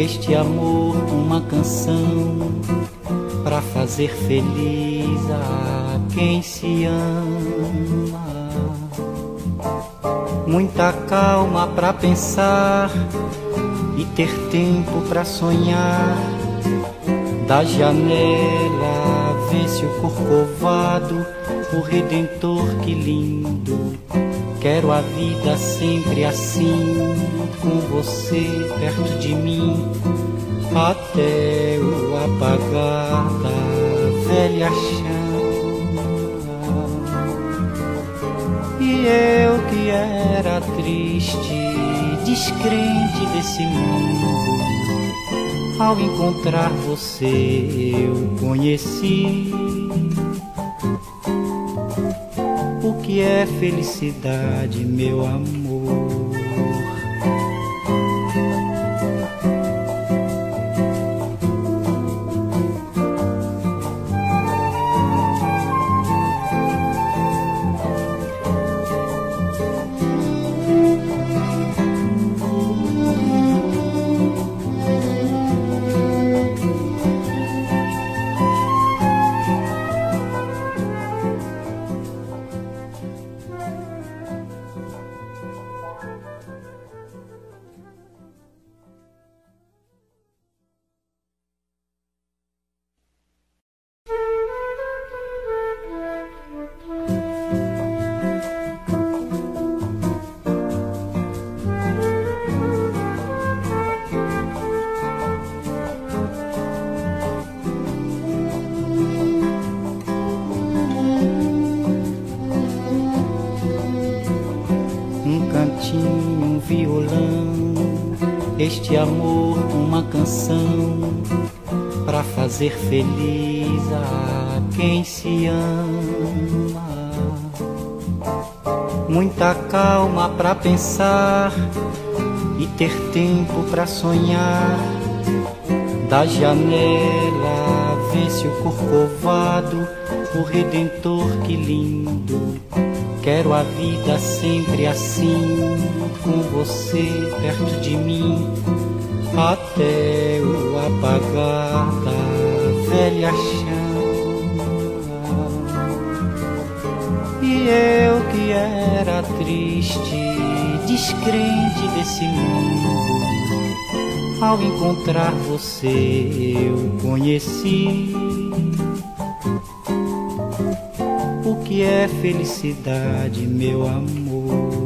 este amor uma canção pra fazer feliz a quem se ama. Muita calma pra pensar e ter tempo pra sonhar. Da janela vê-se o corcovado, o Redentor, que lindo. Quero a vida sempre assim, com você perto de mim, até o apagar da velha chama. E eu que era triste, descrente desse mundo, ao encontrar você eu conheci o que é felicidade, meu amor. Um violão, este amor uma canção pra fazer feliz a quem se ama. Muita calma pra pensar e ter tempo pra sonhar. Da janela vê-se o corcovado, o Redentor, que lindo. Quero a vida sempre assim, com você perto de mim, até o apagar da velha chama. E eu que era triste, descrente desse mundo, ao encontrar você eu conheci o que é felicidade, meu amor.